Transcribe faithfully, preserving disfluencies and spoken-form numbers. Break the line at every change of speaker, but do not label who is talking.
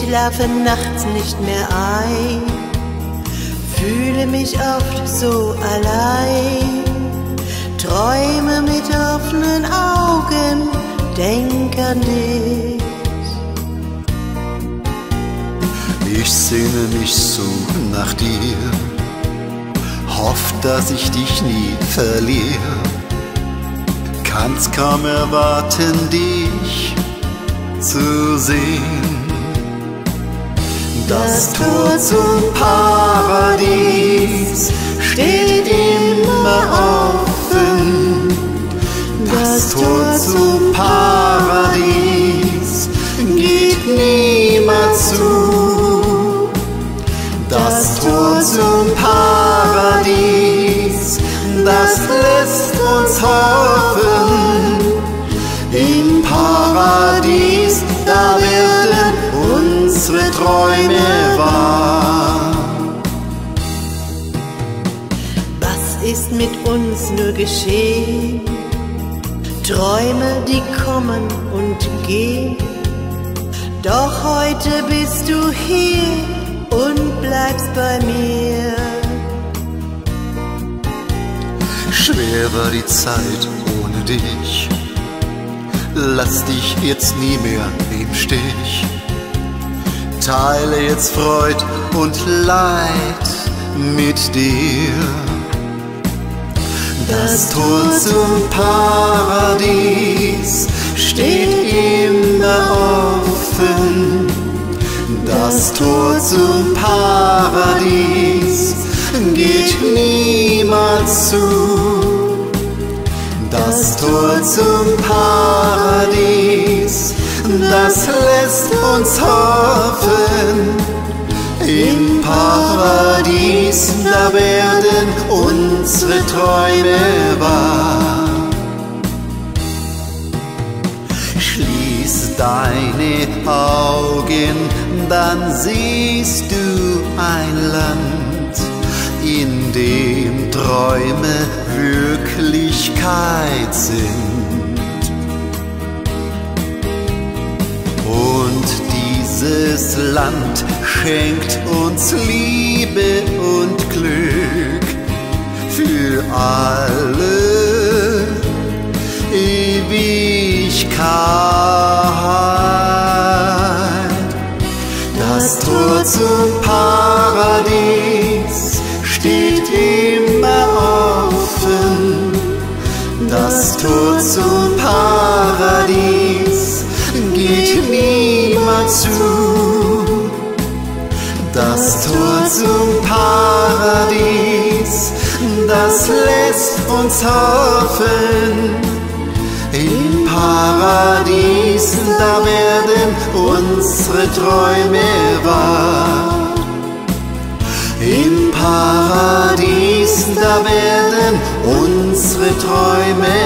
schlafe nachts nicht mehr ein, fühle mich oft so allein, träume mit offenen Augen, denk an dich.
Ich sehne mich so nach dir, hoff, dass ich dich nie verliere, kann's kaum erwarten, dich zu sehen. Das Tor zum Paradies steht immer offen. Das Tor zum Paradies geht niemals zu. Das Tor zum Paradies, das lässt uns hoffen. Im Paradies, da werden unsere Träume wahr.
Was ist mit uns nur geschehen? Träume, die kommen und gehen. Doch heute bist du hier und bleibst bei mir.
Schwer war die Zeit ohne dich, lass dich jetzt nie mehr im Stich. Teile jetzt Freud und Leid mit dir. Das Tor zum Paradies steht immer offen. Das Tor zum Paradies geht niemals zu. Das Tor zum Paradies, das lässt uns hoffen. Im Paradies, da werden unsere Träume wahr. Schließ deine Augen, dann siehst du ein Land, in dem Träume Wirklichkeit sind. Und dieses Land schenkt uns Liebe und Glück für alle Ewigkeit. Das Tor zum Paradies steht immer offen. Das Tor zum Paradies geht niemals zu. Das Tor zum Paradies, das lässt uns hoffen. Im Paradies, da werden unsere Träume wahr. Im Paradies, da werden unsere Träume